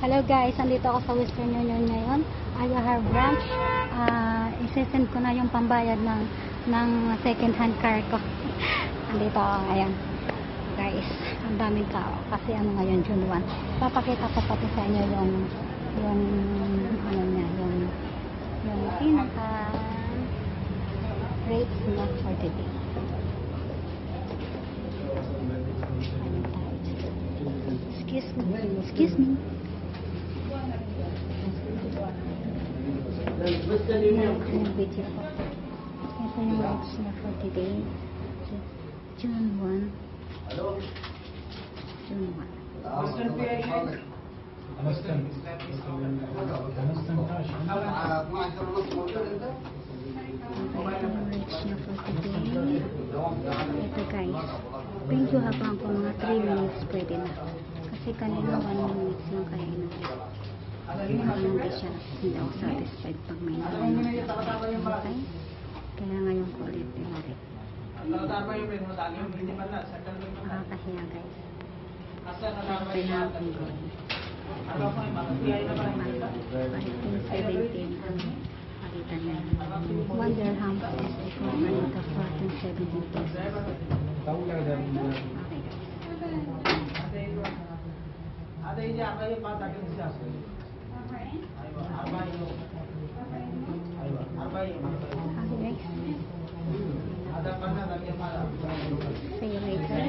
Hello guys, andito ako sa Western Union ngayon. Ayahar branch. Isesend ko na yung pambayad ng second hand car ko. Andito ako ngayon. Guys, ang daming tao. Kasi ano ngayon, June 1. Papakita ko pati sa inyo yung ano niya, yung pinaka rates na for today. Excuse me. Beautiful. Ito yung rates na for today. June 1. June 1. Ito guys, thank you habang ko mga 3 minutes pwede na. Kasi kanina 1 minutes yung kainan. Hindi siya, hindi ako satisfied pag may naman. Okay? Kaya ngayon ko ulit pinari. Nakakahiya guys. Kasi na akong gawin. 15-17 ang palitan niya. 1 dirham is equivalent to 14-17 pesos. Okay guys. See you later.